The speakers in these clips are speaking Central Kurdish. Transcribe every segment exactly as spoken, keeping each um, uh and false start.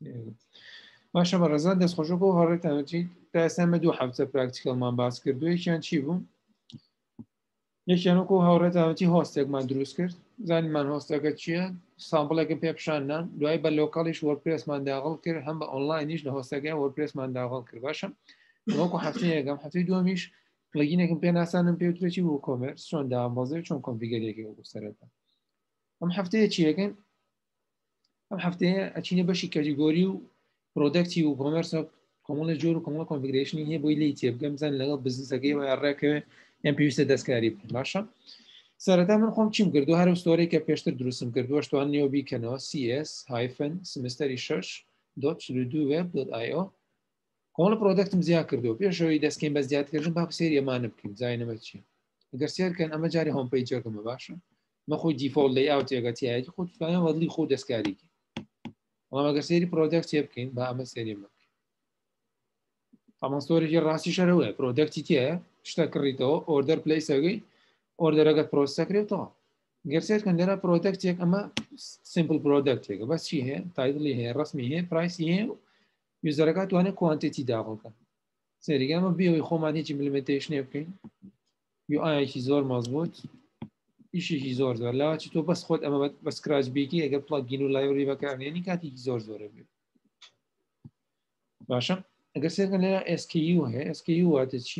باشە بە ڕێزان دەستخۆشە بۆ هەڕێتانەتی تا ئێستا ئێمە دوو هەفتە پراکتیکەڵمان باس کردو یەکیان چی بوو؟ یەکیانوەکو هاوڕێتانەتی هۆستێکمان دروست کرد زانیمان هۆستەکە چییە؟ سامپڵێکم پێ پیشاندان دوای بە لۆکاڵیش وەرپرسمان داغڵ کرد هەم بە ئۆنلاینیش لە هۆستەکەی وەرپرسمان داغڵ کرد باشە وەکو هەفتەی یەکەم هەفتەی دووەمیش پڵگینێکم پێ ناسانم پێوترێکی بوو کۆمەرس چۆن دامەزێ چۆن کۆنفیگەرێکی وەکو سەرەتا ئەم هەفتەیە چیەکەین ئەم هەفتەیە ئەچینە بەشی کەتیگۆری و پرۆدەکتی و کۆمەرسە کۆمەڵە جۆر و کۆمەڵە کۆنفیگریشنی هەیە بۆی لی تێبگەم بزان لەگەڵ بزنسەکەی و ڕێکەوێ یان پێویستە دەستکاری بکەین باشە سەرەتا من خۆم چیم کردو هەر ستۆرێک کە پێشتر دروستم کردووە شتواننیەوە بیکەنەوە سی ئس هایفن سمستەری شش دۆت دو وێب دۆت آی ئۆ کۆمەڵە پرۆدەکتم زیاد کردەوە پێشەوەی دەستکەین بە زیادکردن با سێری ئەمانە بکەین زاینەمە چیە ئەگەر سێرکەن ئەمە جاری هۆم پیجەکەمە باشە مە خۆی دیفۆڵت لەیاوتێگەتیایەتی خۆ توانێت وەدڵی خۆ دەستکاریکی بەڵام ئەگەر سێری پرۆدەکت چێ بکەین با ئەمە سێری بکەین ئەمە ستۆرێکی ڕاستی شەرەوەیە پرۆدەکتی تێە شتە کڕیتەوە ئۆردەر پلیسەکەی ئۆردەرەکەت پرۆسەکرێتەوە گەرسێتکەن لێرە پرۆدەکتێک ئەمە سیمپل پرۆدەکتێکە بەس چی هەیە تایتڵی هەیە ڕسمی هەیە پرایسی هەیە یوزەرەکە توانێت کوانتیتی داغڵکە سێریگەمە بێەوەی خۆمان هیچی ملیمنتیشنێ بکەین یو ئایەکی زۆر مەزبوط ئیشێکی زۆر زۆر لاواچی تۆ بەس خۆت ئەمە بە سکراچ بیکی ئەگەر پڵگین و لایۆری بەکارێنی کاتێکی زۆر زۆرە بێت باشە ئەگەر سێرکەن لێرە ئس کێ یو هەیە ئس کێ یو واتە چی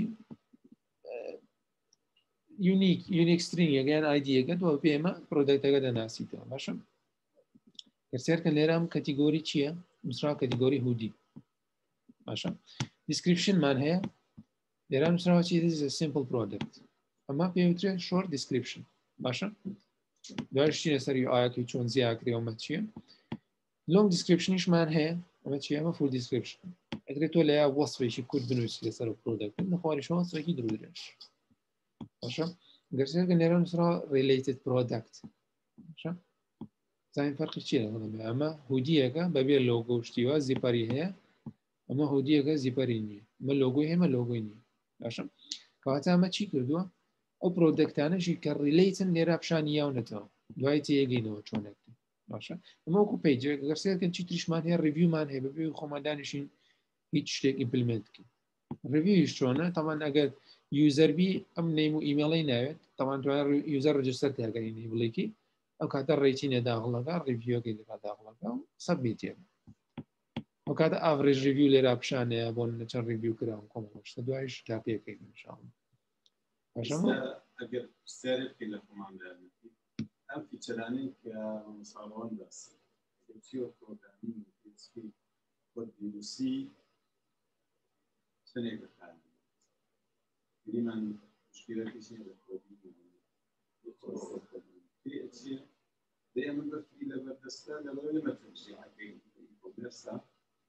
یونیک یونیک سترینگ یان ئایدیەکە تۆ پێمە پرۆدەکتەکە دەناسیتەوە باشە گەرسێرکەن لێرە ئەم کەتیگۆری چییە مسرا کەتیگۆری هودی باشە دیسکریپشنمان هەیە لێرە مسراوە چی سیمپل پرۆدەکت ئەمە پێوترێت شۆرت دیسکریپشن باشە دوایشتی لەسەر یو ئایەکی چۆن زیاکرێەوەمە چییە لۆنگ دیسکریپشنیشمان هەیە ئەمە چی ئەمە فول دیسکریپشن ئەگرێت تۆ لە یا وەسفێکی کورت بنووسی لەسەر پرۆدەکت نەخواریشەوە وەسفێکی درودرێژ باشە گەرسێرکە لێرە نووسراوە ریلیتد پرۆدەکت باشە زانین فەرقی چییە لەگەڵەوە ئەمە هودیەکە بەبێ لۆگۆ شتیوە زیپەری هەیە ئەمە هودیەکە زیپەری نییە ئەمە لۆگۆی هەمە لۆگۆی نییە باشە کەواتە ئەمە چی کردووە ئەو پرۆدەکتانەشی کە ریلیتن لێرە پیشانی یاونەتەوە دوای تێگەینەوە چۆنێک باشە ئەمە وەکو پیجێک گەرسێرکەن چی تریشمان هەیە ڕیڤیومان هەیە بەبێ خۆمەدانیشین هیچ شتێک ئیمپلمنت بکەین ڕیڤیویش چۆنە تەمان ئەگەر یوزەربی ئەم نیم و ئیمێڵی ناوێت تەوان یوزەر ڕجستەر تاگەینی بڵێکی ئەو کاتە ڕێچینە داغڵەکە ڕیڤیۆگەی لێرا داغڵەکە و سەبمیتێ ئەو کاتە ئاڤڕێژ ریڤیو لێرا پیشانەیە بۆ چەند ریڤیو کراون کۆمەڵشتە دوایش تا پێکەین انشاءالله ئەگەر سێرێکی لە خۆماندانەتی ئەم فیچەرانەی کە ساڵۆن باس پرۆگرامی خۆت بینووسی چنێک بەکار من مشکلەتی لە کۆدی دائما بفكر إلى بردستان لو لم تمشي حقين كوميرسا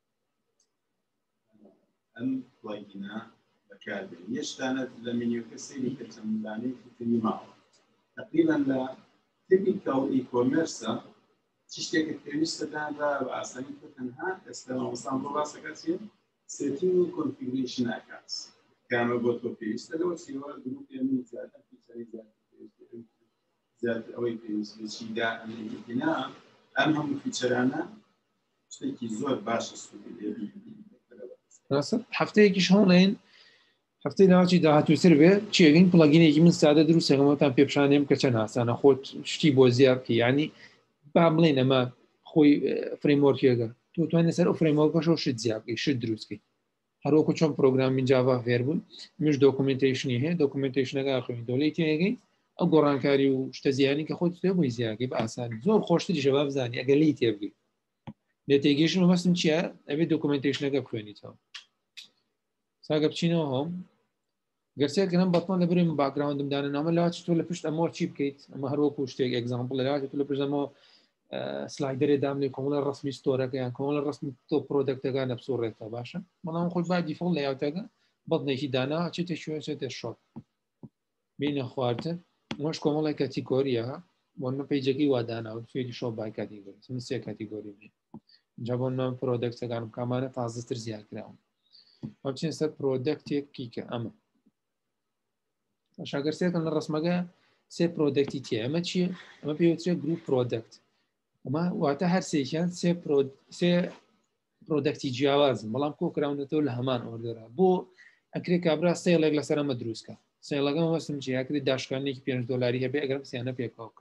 أم بلاجينا بكابل يشتانت لمنيو كسيني كتملاني في معه تقريبا لا تبيكاو إي كوميرسا تشتكي كريمستا دان را وعساني كتنها استلام وصام براسا كاسين سيتينو كونفيغريشن أكاس كانوا بوتو بيستا لو سيوا جروب يمين زاد في سريع زاد أوي بيس شيدا البناء أهم في شرانا شيء زور باش السوري راسل هەفتەیەکیش هەڵێن هەفتەی داواچی داهاتوو سەر بێ چێگەین پڵگینێکی من سادە دروست هەمەتان پێ پیشانێم کە چەند ئاسانە خۆت شتی بۆ زیاد بکەی یعنی با بڵێن ئەمە خۆی فرێموەرکێکە تۆ توانێت سەر ئەو فرێموەرکەشەوە شت زیاد بکەی شت دروست بکەی هەروەکو چۆن پرۆگرامی جاوا فێر بوون مش دۆکومنتیشنی هەیە دۆکومنتیشنەکە خوێن دۆڵی تێگەی ئەو گۆڕانکاری و شتە زیانی کە خۆت تێ بۆی زیاکەی بە ئاسانی زۆر خۆشتری شەباب بزانانی ئەگەر لی تێبگەی لێ تێگەیشتن مەبەستم چییە ئەبێت دۆکومنتیشنەکە بخوێنیتەوە ساگە بچینەوە هەم گەرسێکەکەم بەڵان لە برێن باگراوندم دانەنامە لاچ تۆ لە پشت ئەمۆ چی بکەیت ئەمە هەروەکو شتێک ئەگزامپڵ لەلاچ تۆ لە پشتەمەوە سلایدەرێ دامنێ کۆمەڵە ڕسمی ستۆرەکەیان کۆمەڵە ڕسمی تۆ پرۆدەکتەکان نەبسۆڕێتەوە باشە بەڵام خۆی با دیفۆڵ لە یاوتەکە بەڵنێکی دانا چێتە شوێ چێتە شۆت بینە خواردن مۆش کۆمەڵی کاتیگۆریە بۆمە پیجەکەی واداناوت فێری شۆ بای کاتیگۆری من سێ کاتیگۆری بێ اینجا بۆ نام پرۆدەکتەکانم کامانە تازەتر زیادکراون چین سەر پرۆدەکتێکی کە ئەمە شاگەرسێکم لە ڕسمەکە سێ پرۆدەکتی تێ ئەمە چییە ئەمە پێوترێت گروپ پرۆدەکت ئەمە واتە هەر سێکیان سێ سێ پرۆدەکتی جیاوازن بەڵام کۆکراونەتەوە لە هەمان ئۆردەرە بۆ ئەکرێ کابرا سێڵێک لەسەر ئەمە دروستکە سێڵەکەم وەستم چیاکری داشکانێکی پێنج دۆلاری هەبێ ئەگەر پسیانە پێکاوکە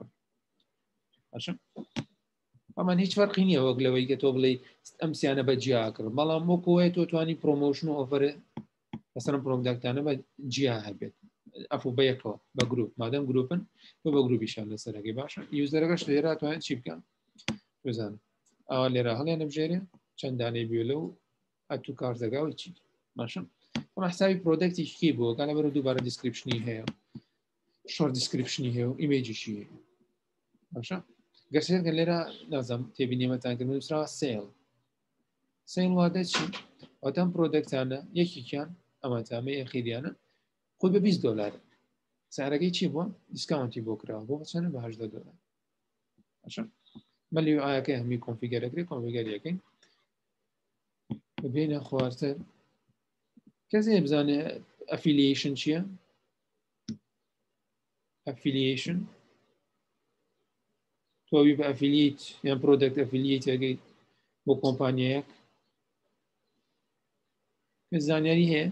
ئەمان هیچ فەرقی نییە وەک لەوەی کە تۆ بڵێ ئەم سییانە بە جیاکرد بەڵام وەکوەیە تۆ توانی پرۆمۆشن و ئۆفرە لەسەرم پرۆداکتانە بە جیا هەبێت ئەفو بەیەکەوە بە گروپ مادەم گروپن تۆ بە گروپیشان لەسەرەکەی باشە یوزەرەکەش لێرە توانێت چی بکەن بزانم ئەوە لێرە هەڵیان نەبژێرێ چەند دانەی بێ لەو ئەتو کارزەگاوی چی باشم ئەم حسابی پرۆدەکتێکی بووە کانە بەرە دووبارە دیسکریپشنی هەیە شۆرت دیسکریپشنی هەیە و ئیمێجیشی هەیە باشە گەرسێکە لێرە نازم تێبینێمەتانکردن نووسراوە سێڵ سێڵ وادە چی ئەوتەم پرۆدەکتانە یەکێکیان ئەمە تامە ئەخیریانە خۆی بە بیست دۆلارە سارەکەی چی بووە دیسکاونتی بۆ کراوە بۆ بچەنە بە هەژدە دۆلار باشە مەلی ئاەکەی هەمی کۆنفیگەرەکەی کۆنفیگەریەکەی ببینە خواردتر کەسێ بزانێ ئەفیلیشن چییە ئەفیلیشن تۆوی بە ئەفیلیت یان پرۆدەکت ئەفیلیتەکەی بۆ کۆمپانیایەک کە زانیاری هەیە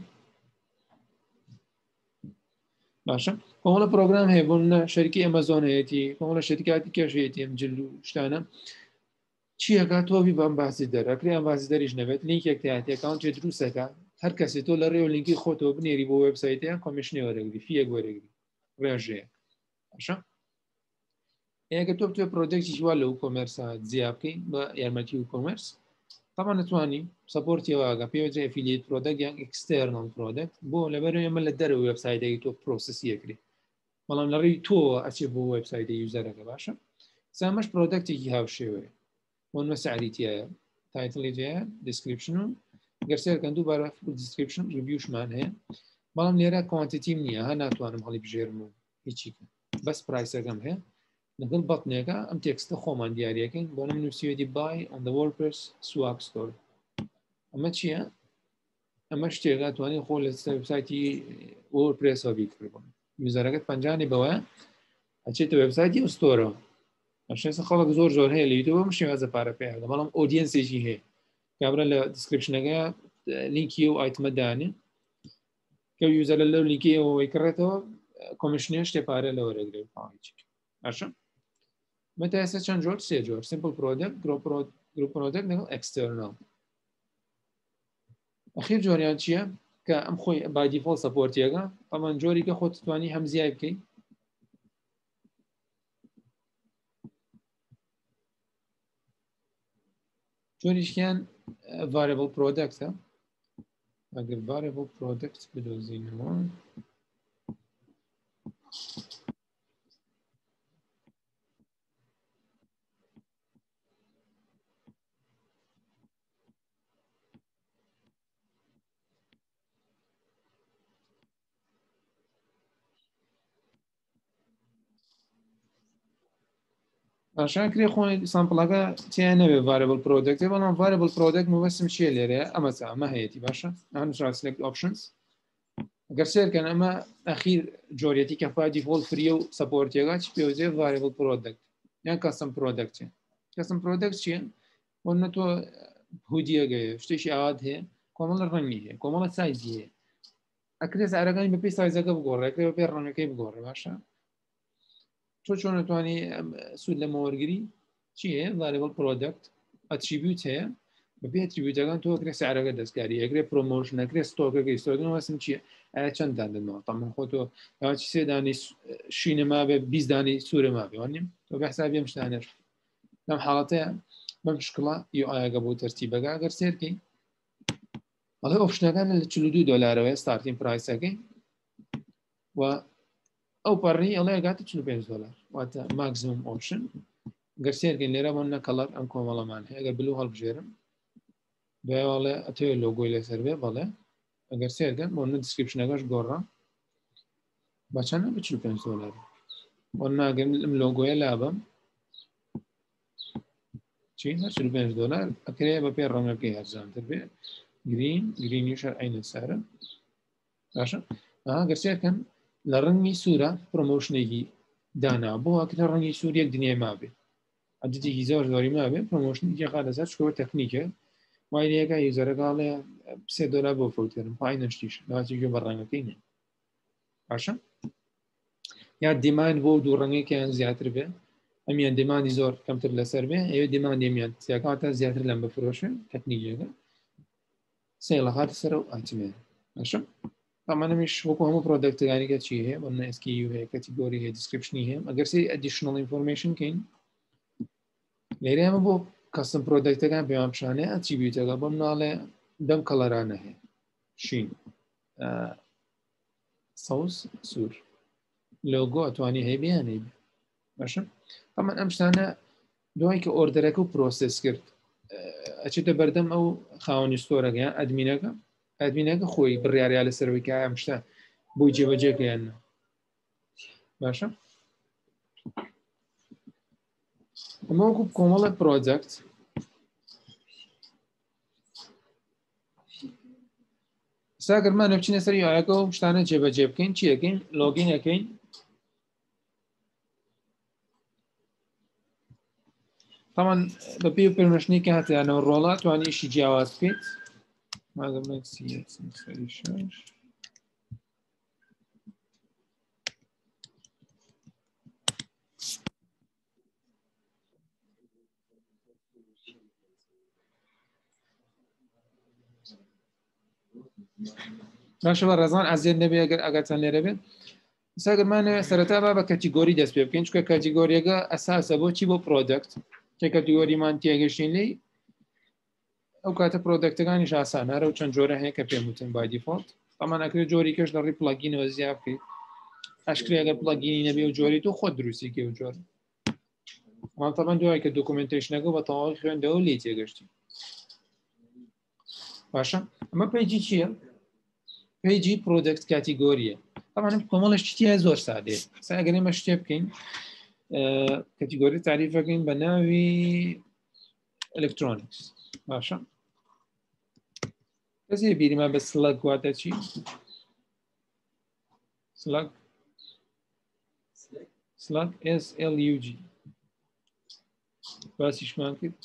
باشە کۆمەڵە پرۆگرام هەیە بۆ شەریکی ئەمەزۆن هەیەی کۆمەڵە شەریکاتی کەشێتی ئەم جل و شتانە چیەکە تۆوی بەم باسی دەرەکری ئەم باسی دەریش نەبێت لینکێک تایەتەکان چێ دروستەکە هەر کەسێت تۆ لە ڕێو لینکی خۆتەوە بنێری بۆ وێبسایتیان کۆمیشنی وەرەگری فیەک وەرەگری ڕێژەیە باشە ئەگە تۆ توێ پرۆدەکتی وا لەو کۆمەرسە جیا بکەین بە یارمەتی و کۆمەرس تاما نتوانی سپۆرتیەوەگە پێوەجێ ئەفیلیت پرۆدەکت یان ئەکستێرنال پرۆدەکت بۆ لەبەر ئێمە لە دەرەوە وێبسایتێکی تۆ پرۆسسیەکری بەڵام لە ڕێی تۆ ئەچێ بۆ وێبسایتی یوزەرەکە باشە سامەش پرۆدەکتێکی هاوشێوەیە بۆنمە سعریتیایە تایتڵی جەیە دیسکریپشن و گەرسێرکەن دووبارە دیسکریپشن ریڤیوشمان هەیە بەڵام لێرە کوانتیتیم نییە هە ناتوانم هەڵی بژێرم و هیچیکە بەس پرایسەکەم هەیە لەگەڵ بەتنێکە ئەم تێکستە خۆمان دیارەکەین بۆ نم نووسیوێتی بای ئۆن دە وەردپرس سواپ ستۆر ئەمە چییە ئەمە شتێکە توانی خۆ لە وێبسایتی وەردپرسەوە بیکردبوون یوزەرەکەت پەنجانی بەوە ئەچێتە وێبسایتی ئەو ستۆرەوە ئەشێسە خەڵک زۆر زۆر هەیە لە یوتیوب شێوازە پارە پێیاگە بەڵام ئۆدیەنسێکی هەیە کابرا لە دیسکریپشنەکە لینکی و ئایتمە دانێ کە یوزەر لەو لینکی ئەوەی کڕێتەوە کۆمیشنێ شتێ پارە لە وەرەگرێت باشە متى ئێستا چەند جۆر سێ جۆر سیمپل پرۆدەکت گروپ پرۆدەکت لەگەڵ ئەکستێرنال ئەخیر جۆریان چییە کە ئەم خۆی بای دیفۆڵت سەپۆرتیەکە ئەمان جۆری کە خۆت توانی هەم زیای بکەیت جۆریشکیان variable product ئەگەر variable product بدۆزینەوە عشان كري خوي سامبلاكا تيانا به variable product بلان variable product مبسم شيء ليرة أما سا ما هيتي باشا أنا شو select options أقدر سير كان أما أخير جوريتي كفاية default free و support يجا تبيوزي variable product يعني custom product custom product شيء وإنه تو هودية جاي شتى شيء عاد هي كمال الرنجي هي كمال السايز هي أكيد سعرها ببي سايزها بقورة أكيد ببي الرنج كيف بقورة باشا تو چۆن توانی سود لە مەوەرگری چیە variable product attribute هەیە بەبێ attributeەکان تۆ ئەکرێ سعرەکە دەستکاری ئەگرێ پرۆمۆشن ئەکرێ ستۆکەکەی ستۆکەوەسم چیە ئایا چەند دان دەنەوە تەمەن خۆ تۆ یاچی سێ دانی شینە مابێ بیست دانی سوورە مابێ وانیم تۆ بە حسابی ئەم شتانەش لەم حاڵەتەیە بەم شکڵە یو ئایەکە بۆ تەرتیبەکە ئەگەر سێرکەی ئەڵێ ئۆپشنەکان لە چل و دوو دۆلارەوەی ستارتینگ پرایسەکەی و ئەو پەڕی ئەڵێ ئەگاتە چل و پێنج دۆلار واتە ماکسیمم ئۆپشن گەر سێرکەین لێرە بۆ نەکەڵەر ئەم کۆمەڵەمان هەیە ئەگەر بلو هەڵبژێرم بێواڵێ ئەتەوێت لۆگۆی لەسەر بێ بەڵێ ئەگەر سێرکەن بۆ نە دیسکریپشنەکەش گۆڕە بە چەندە بە چل و پێنج دۆلار بۆ ناگەم ئەم لۆگۆیە لابم چی هەر چل و پێنج دۆلار ئەکرێ بە پێ ڕەنگەکەی هەرزانتر بێ گرین گرینیشە عینە سارە باشە ئەگەر سێرکەن لە ڕەنگی سوورە پرۆمۆشنێکی دانا بۆ ئەکە ڕەنگی سوور یەک دنیای مابێ ئەدیتێکی زۆر زۆری مابێ پرۆمۆشنێکی خا لەسەر چکەوە تەکنیکە وایدەیەکە یوزەرەکەڵێ سێ دۆلار بۆ فەوتێرم پای نشتیش ناچی گوێ بە ڕەنگەکەینێ باشە یا دیمان بۆ دوو ڕەنگێکیان زیاتر بێ ئەمیان دیمانی زۆر کەمتر لەسەر بێ ئەوێ دیمان دێمیان سیاکاتە زیاتر لەم بفرۆشن تەکنیکێکە سێڵە هاتە سەر و ئاتمێ باشە ئەمانەمیش وەکو هەموو پرۆدەکتەکانیکە چی هەیە بۆ ئەسکی هەیە کەتیگۆری هەیە دیسکریپشنی هەیە ئەگەر سی ئەدیشنەڵ ئینفۆرمێشن کەین لێرە ئەمە بۆ کەسم پرۆدەکتەکان پێوان پیشانەیە ئەتریبیوتەکە بۆم ناڵێ دەم کەڵەرانە هەیە شین سەوز سوور لۆگۆ ئەتوانی هەیە بیانێ باشە ئەمان ئەم شتانە دوای کە ئۆردەرەکە و پرۆسس کرد ئەچێتە بەردەم ئەو خاوەنی ستۆرەکە یان ئەدمینەکە ئەدمینەکە خۆی بڕیاریا لەسەرەوەی کە ئەم شتە بۆی جێبەجێکیانە باشە ئەمە وەکو کۆمەڵە پرۆجەکت ساگەرمانە بچینە سەر یاەکە و شتانە جێبەجێ بکەین چیەکەین لۆگینەکەین طبعا بە پێ و پێرمەشنی کە هاتیانەوە ڕۆڵات توانی ئیشی جیاواز بکەیت باشە بە ڕێزان ئازێر نەبێ ئەگەر ئەگەرچەند لێرە بێت ساگەرمانە سەرەتا با بە کەتیگۆری دەست پێ بکەین چکە کەتیگۆریەکە ئەساسە بۆچی بۆ پرۆدەکت کە کەتیگۆریمان تێگەشتین لی ئەو کاتە پرۆدەکتەکانیش ئاسانارە و چەند جۆرە هەیە کە پێم وتن بای دیفۆلت ئەمان ئەکرێت جۆری کەش لەڕی پڵەگینەوە زیاد بکەیت ئەشکرێ ئەگەر پڵەگینی نەبێ و جۆری تۆ خۆت دروستیکە و جۆر ماڵتەبان دوای کە دۆکومنتیشنەکە بە تەواوی خوێندەوە لێ تێگەشتی باشە ئەمە پیجی چییە؟ پیجی پرۆدەکت کاتیگۆریە طبعا کۆمەڵش شتیە زۆر سادێ ئەگەر ئێمە شتێ بکەین کاتیگۆری تعریفەکەین بە ناوی ئەلکترۆنیکس باشە کەسێ بیریمان بە سڵەگ واتە چی؟ سڵەگ سڵەگ S L U G باسیشمان کرد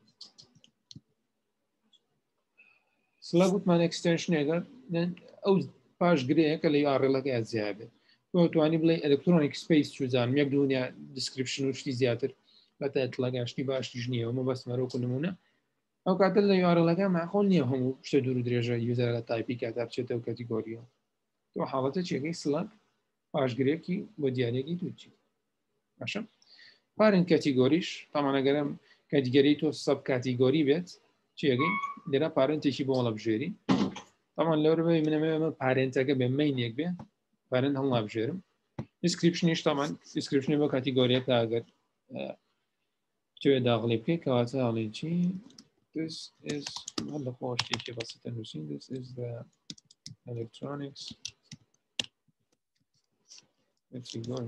سڵەگ وتمان ئەکستێنشنێکە ئەو پاش گرەیەکە لە یاڕێڵەکە ئەزیابێت توانی بڵێ ئەلکترۆنیک سپیس چوزانم یەک دنیا دیسکریپشن و شتی زیاتر بەتە لەگەشتی باشتیش نییە ئەمە بەسمەرۆکو نمونە ئەو کاتە لە یاڕێڵەکە ماخۆڵ نییە هەموو شتە دوور و درێژە یوزەرە تایپی کاتا بچێتەوە کەتیگۆریەوە تۆ حاڵەتە چێکەی سڵەگ پاشگرێکی بۆ دیارێکی توچی باشە پارن کەتیگۆریش تامانەگەرم کەتیگۆری تۆ سەب کاتیگۆری بێت چێگەی لێرە پارنتێکی بۆ وەڵەبژێری طبعا لەورە بێ منەمە پارێنتەکە بێ مەینێک بێ پارێن هەڵ نابژێرم دیسکریپشنیش تامان دیسکریپشنی بۆ کاتیگۆریەکە ئەگەر توێ داغڵی بکەیت کەواتە هەڵێن چی this is لە خۆشتێکی بەسیتە نووسین this is the electronics category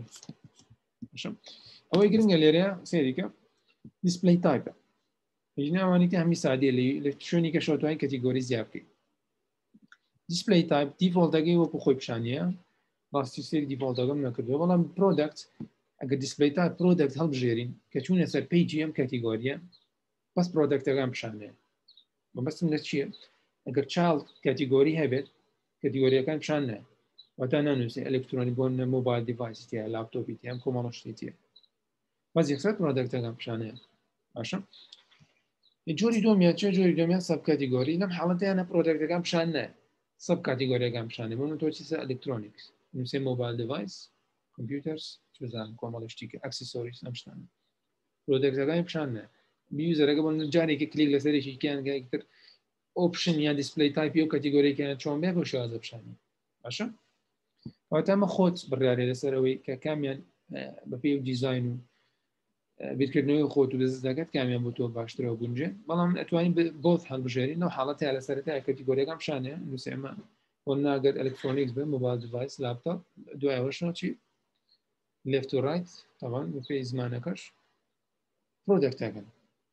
ئەوەی گرنگە لێرەیە سێریکە دیسپلی تایپە هیچناوانی کە هەمی سادێ لە شوێنی کە شۆتوانی کەتیگۆری زیاد بکەیت دیسپلی تایپ دیفۆڵتەکەی وەکو خۆی پیشانیە باستی سێری دیفۆڵتەکەم نەکردووە بەڵام پرۆدەکت ئەگەر دیسپلی تایپ پرۆدەکت هەڵبژێرین کە چوونە سەر پیجی ئەم کەتیگۆریە بەس پرۆدەکتەکان پیشانەیە بەبەستم لە چییە؟ ئەگەر چاڵ کەتیگۆری هەبێت کەتیگۆریەکان پیشان نایە واتە نانووسێ ئەلکترۆنی بۆ مۆبایل دیڤایسیتیە لاپتۆپیتیە ئەم کۆمەڵە شتێتیە بەس یەکسەر پرۆدەکتەکان پیشانەیە باشە جۆری دۆمیان چێ جۆری دۆمیان سەب کەتیگۆری لەم حاڵەتیانە پرۆدەکتەکان پیشان نایە سەب کاتیگۆریەکان پیشانێ بۆ من تۆ چیسە ئەلکترۆنیکس نووسێ مۆبایل دیڤایس کۆمپیوتەرس چزان کۆمەڵی شتێکە ئەکسسۆریس ئەم شتانە پرۆدەکتەکانی پیشان نایە بیوزەرەکە بۆ جارێکی کلیک لەسەرێکی کیانگەیتر ئۆپشن یا دیسپلی تایپی و کەتیگۆریەکیانە چۆن بێ بۆ شازە پیشانی باشە واتە ئەمە خۆت بڕیارێ لەسەرەوەی کە کامیان بە پێی و دیزاین و بیرکردنەوەی خۆت و دەست دەکەت کامیان بۆ تۆ باشترەوە بونجێ بەڵام ئەتوانین بۆت هەڵبژێرین و حاڵەتە لەسەرەتا کەتیگۆریەکان پیشانەیە نووسێ ئەمە بۆ ناگەر ئەلکترۆنیکس بێ مۆبایل دیڤایس لاپتۆپ دوایەوەشەوە چی لێفت و ڕایت تاوان بە پێی زمانەکەش پرۆدەکتەکەن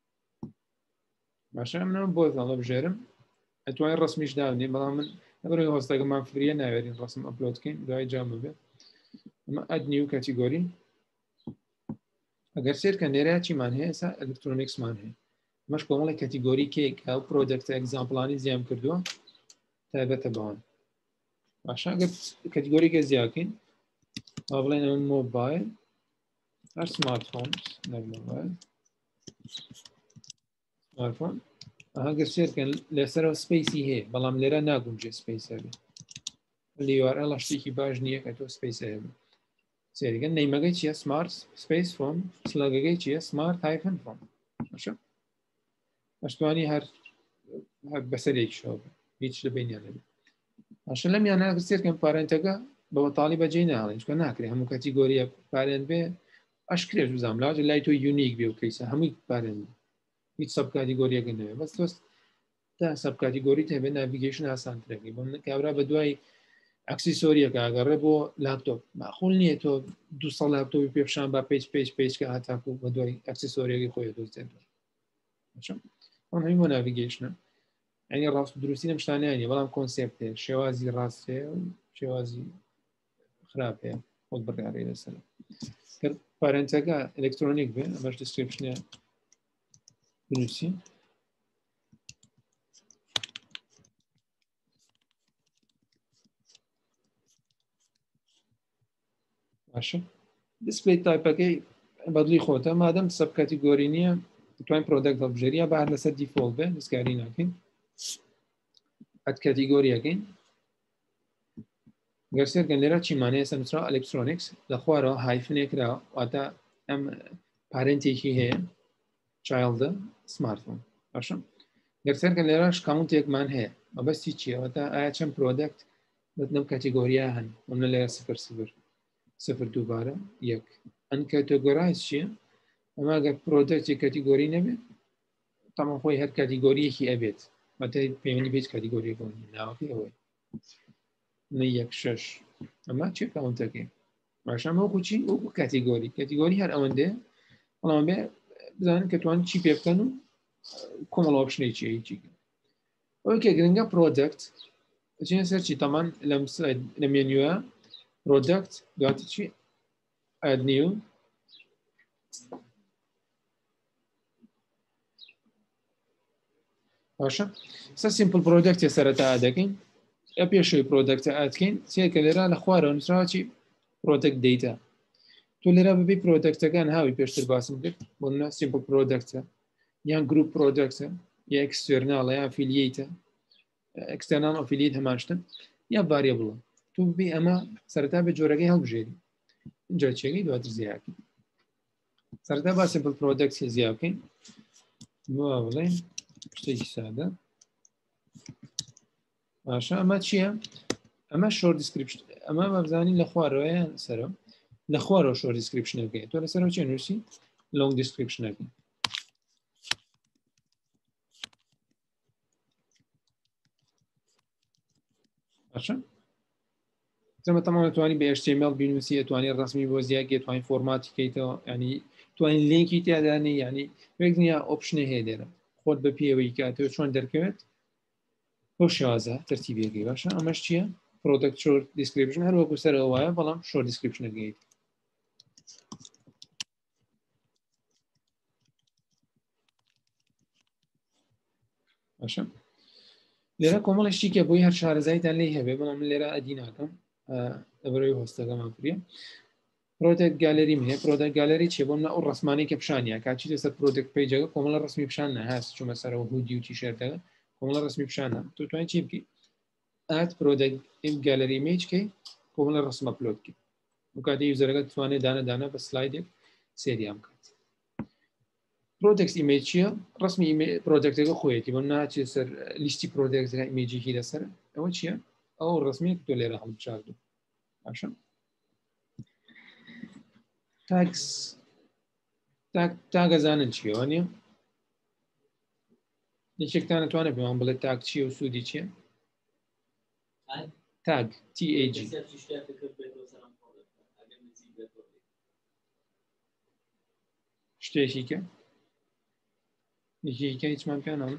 باشە منەوە بۆت هەڵبژێرم ئەتوانین ڕسمیش داونێ بەڵام من لەبەرەوەی هۆستەکەمان فریە ناوێرین ڕسم ئەپلۆدکەین دوای جام بێت ئەمە ئەد نیو کەتیگۆری ئەگەر سێرکە نێرە چیمان هەیە ئێستا ئەلکترۆنیکسمان هەیە ئەمەش کۆمەڵی کەتیگۆری کێک ئەو پرۆدەکتە ئەگزامپڵانی زیام کردووە تایبەتە بەوان باشە ئەگەر کەتیگۆریکە زیاکەین با بڵێن ئەمە مۆبایل هەر سمارتفۆن نەمۆبایل سمارتفۆن ئەگەر سێرکەن لەسەرەوە سپیسی هەیە بەڵام لێرە ناگونجێ سپیسە بێ لیوارە لە شتێکی باش نییە کە تۆ سپیسە هەیە سێریگەن نەیمەگەی چییە سمارت سپیس فۆن سلەگەکەی چییە سمارت هایفن فۆن باشە ئەشتوانی هەر بەسەرێکی شەوە هیچ لە بینیان لەبێت باشە لەمیان ئەگەر سێرکەن پارێنتەکە بەوەتاڵی بەجێ ناڵێن چکە ناکرێت هەموو کەتیگۆریە پارێن بێ ئەشکرێت بزانام لاج لای تۆ یونیک بێ و کەیسە هەمووی پارێن هیچ سەب کاتیگۆریەکە نوێ بەس تۆست تا سەب کاتیگۆری هەبێ ناڤیگەیشن ئاسانترەکەی بۆ کابرا بە دوای ئەکسیسۆریەکە ئەگەڕێ بۆ لاپتۆپ ماخۆڵ نییە تۆ دو سەڵ لاپتۆپی پێشان بە پێچ پێچ پێچکە هاتاکو بە دوای ئەکسیسۆریەکەی خۆی دۆستێت ئەم هەموو بۆ ناڤیگەیشنە ئەنی ڕاست دروستی لەم شتانیانە بەڵام کۆنسێپت هەیە شێوازی ڕاست هەیە و شێوازی خراپ هەیە خۆت بڕیارەی لەسەر پارێنتەکە ئەلکترۆنیک بێ ئەمەش دیسکریپشنە بنووسی باشە دیسپلی تایپەکەی بەدڵی خۆتە مادەم سەب کاتیگۆری نییە توانین پرۆدەکت هەڵبژێریە بە هەر لەسەر دیفۆڵت بێ دەستکاری ناکەین ئەد کاتیگۆریەکەین گەرسێرکەن لێرە چیمانەیە سەنووسرا ئەلکترۆنیکس لە خوارەوە هایفنێکراوە واتە ئەم پارێنتێکی هەیە چایلدە سمارتفۆن باشە گەرسێرکە لێرەش کاونتێکمان هەیە مەبەستی چییە تا ئایا چەند پرۆدەکت بەنەم کاتیگۆریە هەن ئەمە لێرە سفر سفر سفر دووبارە یەک ئەن کاتۆگۆرایز چییە ئەمە گە پرۆدەکتی کاتیگۆری نەبێت تەمان خۆی هەر کاتیگۆریەکی ئەبێت مەتەی پەیوەندی بێت کاتیگۆریەکە ناوەکەی ئەوەی یەک شەش ئەمە چێ کاونتەکەی باشە ئەمە وەکو چی وەکو کاتیگۆری کاتیگۆری هەر ئەوەندەیە بەڵام بێ بزانن کە توانن چی پێ بکەن و کۆمەڵ ئۆپشنێکی چی هیچی ئەوەی کە گرنگە پرۆدەکت بچینە سەر چی تەمان لەم لە مێنیوە پرۆدەکت دواتر چی ئەد نیو باشە سە سیمپل پرۆدەکتێ سەرەتا دەکەین یا پێشوی پرۆدەکتە ئاتکەین سێکە لێرا لە خوارەوە نووسراوەی پرۆدەکت دەیتە تۆ لێرا ببی پرۆدەکتەکان هاوی پێشتر باسم کرد بۆ منە سیمپل پرۆدەکتە یان گروپ پرۆدەکتە یا ئەکستێرناڵە یان ئەفیلیەیتە ئەکستێرنال ئەفیلیت هەمان شتن یا ڤاریێبڵە تو ببی ئەمە سەرەتا بە جۆرەکەی هەڵبژێری اینجا چێگەی دواتر زیاکەین سەرەتا با سیمپل پرۆدەکتی زیاد بکەین بۆ بڵێن شتێکی سادە باشە ئەمە چییە ئەمە شۆر دیسکریپشن ئەمە بەبزانین لە خوارەوەیان سەرە لە خوارەوە شۆر دیسکریپشنەکەی تۆ لەسەرەوە چێ نووسی لۆنگ دیسکریپشنەکەی باشە زەمە تەمام توانی بە ئێچ تی ئەم ئێل بنووسی ئەتوانی ڕسمی بۆ زیاگێ توانین فۆرماتی کەیتەوە ینی توانین لینکی تیادانی ینی وێک دنیا ئۆپشنە هەیە لێرە خۆت بە پێوەی کاتەوە چۆن دەرکەوێت بۆ شێوازە تەرتیبێکی باشە ئەمەش چییە پرۆدەکت شۆر دیسکریپشن هەر وەکو سەرەوە وایە بەڵام شۆر دیسکریپشنەکەیت باشە لێرە کۆمەڵشتی کە بۆی هەر شارەزایتان لێ هەبێ بەڵام من لێرە ئەدی ناکەم لەبەرەوەی هۆستەکەمان پرە پرۆدەکت گالەریم هەیە پرۆدەکت گالەری چێ بۆ منە ئەو ڕسمانەی کە پیشانیە کاچی لەسەر پرۆدەکت پیجەکە کۆمەڵە ڕسمی پیشان نەهاست چوومە سەرەوە هودی و تیشێرتەکە کۆمەڵە ڕسمی پیشانە تو توانین چی بکەیت ئات پرۆدەکت گالەری ئیمێجکەی کۆمەڵە ڕسمە ئەپلۆد بکەیت و کاتی یوزەرەکە دەتوانێت دانە دانە بە سلایدێک سێریان بکات پرۆدەکت ئیمێج چییە ڕسمی پرۆدەکتەکە خۆیەتی بۆ ناچێت سەر لیستی پرۆدەکتەکە ئیمێجێکی لەسەر ئەوە چییە ئەو ڕسمێک تۆ لێرە هەڵبژاردوو باشە تاکس تاگەزانن چیەوە نییە یەکێکتان نتوانێت پێوان بڵێت تاک چییە و سوودی چییە تاگ تی ئێ جی شتێکی کە یەکێکە هیچمان پێناڵ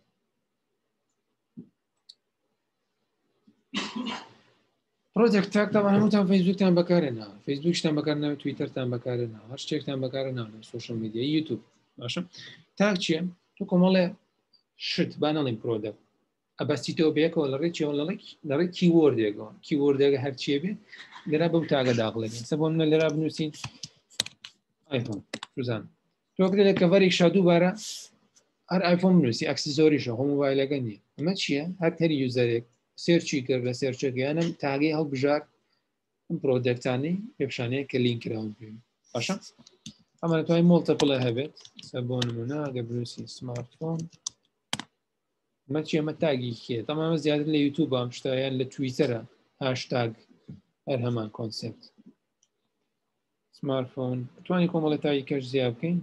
پرۆجێکت تاک تاوان هەمووتان فەیسبووکتان بەکارێنەوە فەیسبووکتان بەکارنەوە تویتەرتان بەکارێنەوە هەر شتێکتان بەکارێناوە سوشەل میدیا یوتیوب باشە تاک چییە تو کۆمەڵێ شت با نەڵێن پرۆدەکت ئەبەستیتەوە بەیەکەوە لە ڕێکیەوە لە ڕێ کیوەردێکەوە کیوەردێکە هەرچیە بێ لێرا بەو تاگە داغڵێن سە بۆ منە لێرا بنووسین ئایفۆن سوزان تۆکرێت لە کەڤەرێک شا دووبارە هەر ئایفۆن بنووسی ئەکسسۆریشە خۆ مۆبایلەکە نییە ئەمە چییە هەر هەری یوزەرێک سێرچی کرد لە سێرچەکەیانم تاگەی هەڵبژار ئەم پرۆدەکتانی پێپشانەیە کە لین کراون پێ باشە ئەمە توای مۆڵتەپڵە هەبێت سە بۆ نمونە ئەگە بنووسی سمارتفۆن ئەمە چی ئەمە تاگی کێ تەمامە زیاتر لە یوتیوب ئەم شتایان لە تویتەرە هاشتاگ هەر هەمان کۆنسپت سمارتفۆن توانی کۆمەڵە تاگی کەش زیاد بکەین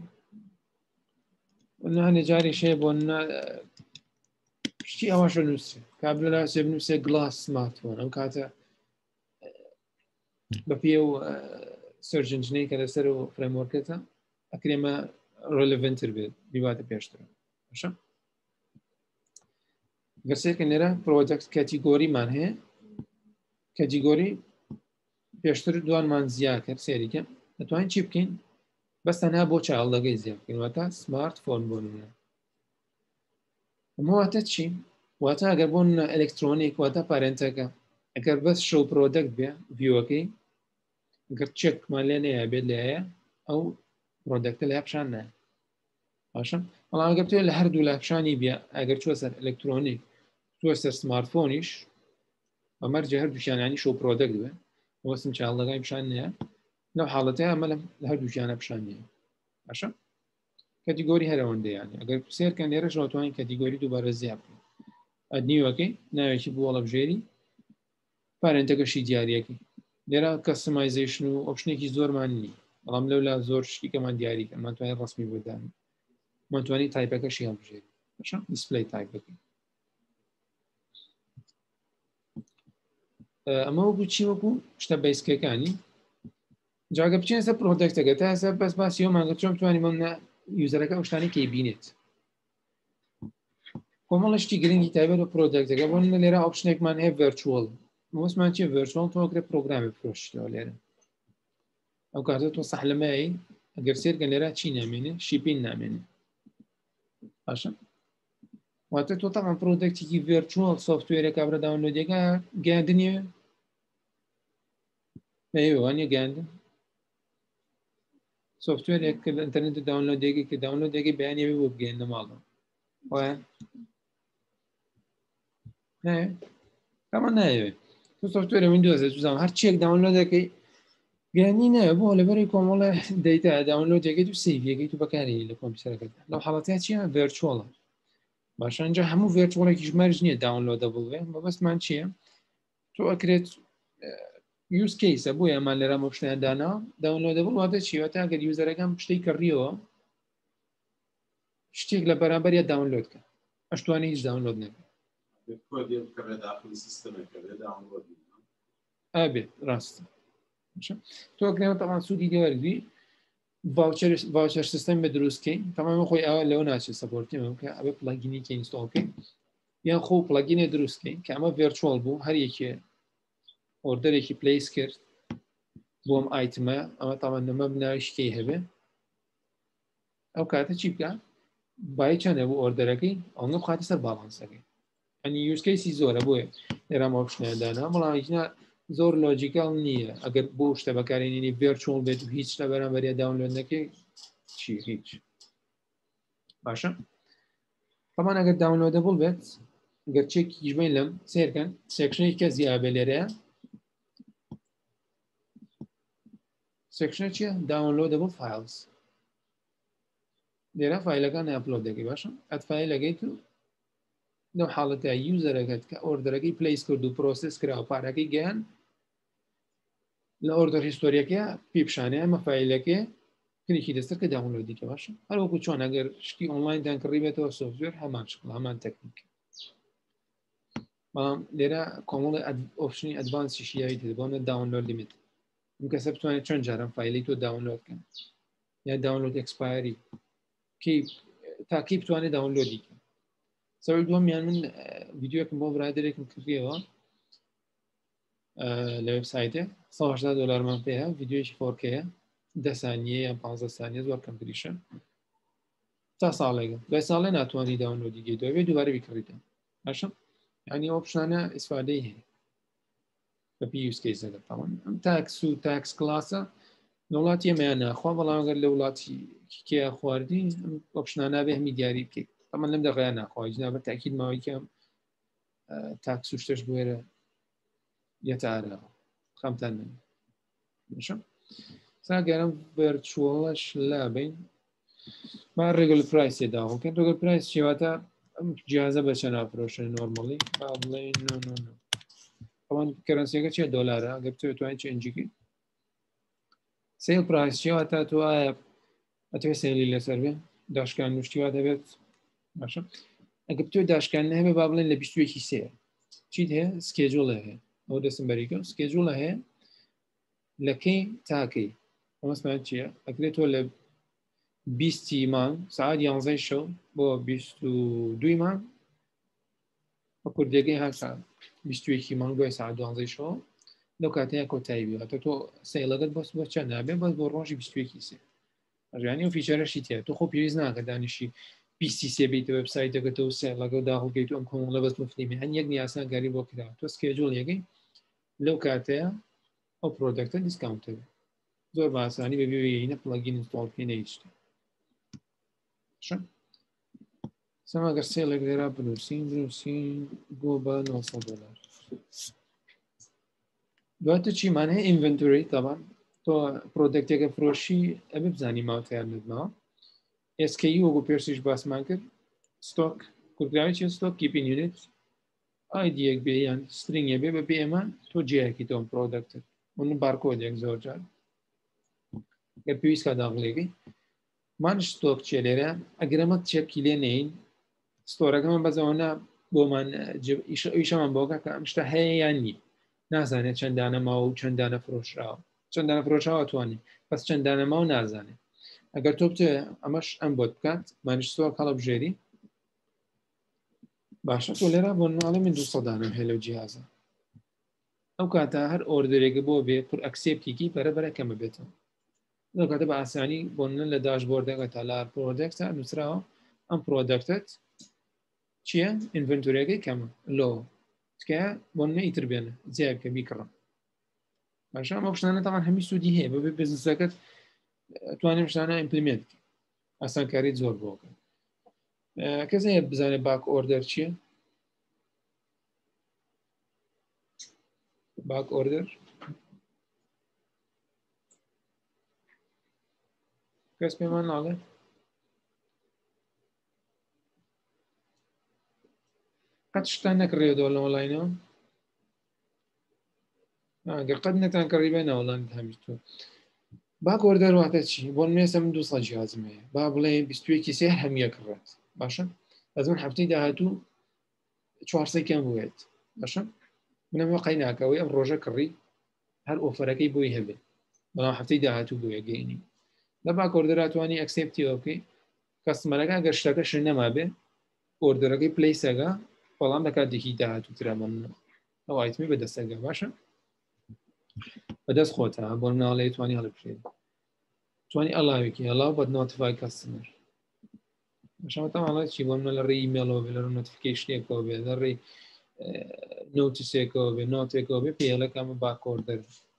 هەنێ جارێ شەیە بۆ شتی ئەوەشە نووسێ کابلە لا سێ بنووسێ گلاس سمارتفۆن ئەم کاتە بە پێ و سەرجنجنەی کە لەسەر و فرێمۆرکەتە ئەکرێمە ڕێلڤنتر بێت بیواتە پێشترە باشە گەرسێکە نێرە پرۆجەکت کەتیگۆریمان هەیە کەتیگۆری پێشتر دوانمان زیاد کرد سێریکە دەتوانین چی بکەین بەس تەنها بۆ چاڵدەگەی زیاد بکەین واتە سمارت فۆن بۆ نمونە ئەمە واتە چی واتە ئەگەر بۆ ئەلکترۆنیک واتە پارێنتەکە ئەگەر بەس شەو پرۆدەکت بێ ڤیوەکەی گەر چێکمان لێ نەیە بێت لایە ئەو پرۆدەکتە لە پیشان نایە باشە بەڵام ئەگەر بتوێت لە هەردوو لە پیشانی بێ ئەگەر چوە سەر ئەلکترۆنیک چوە سەر سمارتفۆنیش ئەمەرجە هەردووشیانانی شەو پرۆدەکت بێ وەسم چاڵدەگای پیشان نییە لەو حاڵەتەیە ئەمە لە هەردووشیانە پیشان نییە باشە کەتیگۆری هەرەوەندەیانی ئەگەر سێرکە لێرە ڕۆتوانین کەتیگۆری دووبارە زیاد بکەین ئەدنیوەکەی ناوێکی بووە لە بژێری پارێنتەکەشی دیارەکەی لێرە کەستمایزیشن و ئۆپشنێکی زۆرمان نی بەڵام لەو لا زۆر شتێکەمان دیاری کە ماتوانین ڕسمی بۆدان ماتوانانی تایپەکەشی هەڵبژێری باشە دیسپلەی تایپ بکەین ئەمە وەکو چی وەکو شتە بیسکەکانی جاگە بچێن سەر پرۆدەکتەکە تا ئێستا بەس باسیەوەمانگە چۆن بتوانین بەمە یوزەرەکە شتانی کەی بینێت کۆمەڵە شتی گرنگی تایبەت و پرۆدەکتەکە بۆ لێرە ئۆپشنێکمان هەیە ڤەرچوەڵ وەسمان چیە ڤەرچوەڵ تۆکرێ پرۆگرامی بفرۆشتەوە لێرە ئەو کاتە تۆ سەحلمایی ئەگەر سێرکە لێرە چی نامێنێ شیپین نامێنێ باشە واتە تۆ تاقان پرۆدەکتێکی ڤەرچوەڵ سۆفتوێرە کابرا داونلۆدێکە گەاندنیە وانە گەاندن سۆفتوێرێک کە ئینتەرنێت داونلۆدێکی کە داونلۆدێکی بەیانێ بۆ بگەێنە ماڵە وایە ئەمە نایەوێت تو سۆفتوێرە ویندۆزە جوزام هەر چێک داونلۆدەکەی گرانی نایە بۆ لەبەری کۆمەڵە دەیتا داونلۆدێکی تو سیڤەکەی تو بەکاری لە کۆمپیوتەرەکەت لەو حاڵەتیا چیە ڤەرچوەڵە باشە ئەنجا هەموو ڤەرچوەڵێکی ژمارج نییە داونلۆدە بڵێ مەبەستمان چییە تۆ ئەکرێت یوز کەیسە بۆ ئەمان لەرە مۆشتیان دانا داونلۆدە بڵ واتە چیوەتە ئەگەر یوزەرەکەم شتەی کڕیەوە شتێک لە بەرامبەر داونلۆدکە ئەشتوانی هیچ داونلۆد نەبێت ئابێت ڕاستە تۆ کرێمە تەمان سوودی گەوەرگی ڤاوچەر سیستەم بە دروستکەی تەمامە خۆی ئەوە لەوە ناچێت سەپۆرتیمە کە ئەوە پڵەگینی کە ئینستۆڵکەین یان خۆ پڵەگینێ دروستکەین کە ئەمە ڤێرچوەڵ بوو هەر یەکێ ئۆردەرێکی پلیس کرد بۆم ئایتمە ئەمە تاوان نەمە بناویشکەی هەبێ ئەو کاتە چی بکە بای چەندە بۆ ئۆردەرەکەی ئەوە بخاتە سەر باڵانسەکەی ئەنی یوزکەیسی زۆرە بۆیە لێرەمە ئۆپشنەدانا بەڵام هیچ زۆر لۆجیکال نییە ئەگەر بۆ شتە بەکارێنینی ڤێرچوەڵ بێت و هیچ لە بەرامبەر داونلۆدەکەی چی هیچ باشە تەمان ئەگەر داونلۆدەبڵ بێت گەرچێکی هیچبین لەم سێرکەن سێکشنێکی کە زیابێ لێرەیە سێکشنە چییە داونلۆدەبڵ فایلز لێرە فایلەکان ئەپلۆد دەکەی باشە ئەت فایلەکەیت و لەو حاڵەتە یوزەرەکەت کە ئۆردەرەکەی پلیس کرد و پرۆسس کرا و پارەکەی گەیان لە ئۆردەر هیستۆریەکە پیپشانەیە ئەمە فایلەکە کلیکی دەستە کە داونلۆدیکە باشە هەروەکو چۆن ئەگەر شتی ئۆنلاین کڕیبێتەوە سۆفتوێر هەمان شکڵ هەمان تەکنیک بەڵام لێرە کۆمەڵی ئۆپشنی ئەدڤانسی یاوی تێبوونە داونلۆد لیمیت ئەم کەسە بتوانێت چەند جارم فایلی تۆ داونلۆدکەن یا داونلۆد ئەکسپایری تاکەی بتوانێت داونلۆدی سەوەی دووەمیان من ڤیدیۆکم بۆ برادێکم کردیەوە لە وێبسایتێ سەد و هەژدە دۆلارمان پێەیە ڤیدیۆیەکی فۆر کەیە دە سانیە یان پانزە سانیە زۆر کەمتریشە تا ساڵێکە دوای ساڵێ ناتوانانی داونلۆدی گەیتەوە دووبارە بیکڕیتە باشە ینی ئەو پیشانە ئیسفادەی هەیە بە پێ یوز کەیسەکە تاوان ئەم تاکس و تاکس کلاسە لە وڵاتی ئێمەیان ناخوا بەڵام ئەگەر لە وڵاتی کێ خواردی ئۆپشنانە بێ هەمی دیاری بکەیت ئەمە لەم دەغیان ناخوا جنابەت تاکید ماوەی کەم تاکس و شتەش بوێرە یەتارە خەمتان نەبێت باشە ساگەرم ڤەرچوەڵەش لابین ما ڕێگەل پرایسێ داوەکەن ڕێگەل پرایس چێواتە ئەم جیازە بە چەند ناپرۆشن نۆرمەڵی با بڵێن نۆ نۆ نۆ ئەوان کەرەنسیەکە چێ دۆلارە ئەگەر بتوێت توانین چێنجیکی سێل پرایس چێواتە تۆ ئایا ئەتوێت سێلی لەسەر بێ داشکان نوشتیوا دەبێت باشە ئەگە بتوێت داشکان هەبێ با بڵێن لە بیستوەکی سێ چیت هەیە سکێجوڵە هەیە ئەو دەستم بەریکە سکێجوڵە هەیە لەکەی تاکەی ئەمەسمان چییە ئەکرێت تۆ لە بیستی مانگ سعات یانزەی شەو بۆ بیست و دوی مانگ بە کوردێگەی هەر ساعت بیستوەکی مانگ دوای ساعت دوانزەی شەو لەو کاتەیە کۆتایی بێتە تۆ سەیلەکەت بەس بۆ چەند نابێ بەس بۆ ڕۆژی بیستوەکی سێ ئەژیانی و فیچەرەشی تێ تۆ خۆ پێویست ناکە دانیشی بیستی سێ بیت وێبسایتەکە تۆ سەیلەکە داخڵکەیت ئەم کۆمەڵە بەس مفلیمی هەن یەک نیاسان گاری بۆ کرا تۆ سکێجوڵ یەکەی لەو کاتەیە ئەو پرۆدەکتە دیسکاونتە زۆر بە ئاسانی بە بێوەیەینە پڵەگین ئینستۆڵ بکەی نەیشتە سەما ئەگەر سێڵێک لێرا بنووسین بنووسین بۆ بە نۆ سەد دۆلار دواتر چیمان هەیە ئینڤنتۆری تەبان تۆ پرۆدەکتێکە فرۆشی ئەبێ بزانی ماوەتیان نێتمەوە ئێس کەی یو وەکو پێشیش باسمان کرد ستۆک کورتراوی چێ ستۆک کیپین یونیت ئایدیەک بێ یان سترینگە بێ بە پێ ئێمە تۆ جێیەکی تۆم پرۆدەکتت من بارکۆدێک زۆر جار گەر پێویستکە داغڵێکی مانش ستۆک چێ لێرە ئەگەرەمە چێکی لێ نین ستۆرەکەمان بەزەوەنا بۆمان ئیشەمان بۆکە کە ئەم شتە هەیە یان نی نازانێت چەندانە ماوە و چەندانە فرۆشراوە چەندانە فرۆشاوە توانی پس چەندانە ماوە نازانێت ئەگەر تۆ بتێ ئەمەش ئەم بۆت بکات مانش ستۆر هەڵە بژێری باشە تۆ لێرە بۆ ناڵێ من دوو سەدانم هەیە لەو جیازە ئەو کاتە هەر ئۆردرێکە بۆ بێ پر ئەکسێپتێکی بەرەبەرە کەمە بێتەوە لەو کاتە بە ئاسانی بۆنە لە داشبۆردەکە تا لە پرۆدەکتە نووسراوە ئەم پرۆدەکتت چییە ئینڤنتۆریەکەی کەمە لۆ تکە بۆنە ئیتر بێنە جیابکە بیکڕم باشە ئەمە شتانە تاوان هەمی سوودی هەیە بە بزنسەکەت توانێت شتانە ئیمپلیمنت ئاسانکاریت زۆر بۆکە کەس هەیە بزانێت باک ئۆردەر چییە باک ئۆردەر کەس پێمان ناڵێ قەت شتان نەکڕێتەوە لە وڵاینەوە ئەگەر قەت نەتان کڕیبێ ناوڵان هەمیتۆ باک ئۆردەر واتە چی بۆ مێسە من دوو سەد جیازم هەیە با بڵێ بیستوەکی سێ هەمیە کڕێت باشە ئەز من هەفتەی داهاتوو چوارسەی کەم بوێت باشە منەمە قەی ناکەوەی ئەم ڕۆژە کڕی هەر ئۆفەرەکەی بۆی هەبێت بەڵام هەفتەی داهاتوو بۆیە گەینی لە باک ئۆردەراتوانی ئەکسێپتیەوە بکەی کەستمەرەکە ئەگەر شتەکەشن نەما بێ ئۆردەرەکەی پلەیسەگە بەڵام لە کاتێکی داهاتوو ترامە ئەو ئایتمی بەدەستەگە باشە بەدەست خۆتە بۆ ناڵێ توانی هەڵبژێت توانی ئەڵاوێکی هەڵاو بە نۆتیفای کەستمەر باشەمە تەماڵێت چی بۆ منە لە ڕێی ئیمێلەوە بێ لە نۆتیفیکیشنێکەوە بێ لە ڕێی نۆتیسێکەوە بێ نۆتێکەوە بێ پێڵەکەمە باک ئۆردەر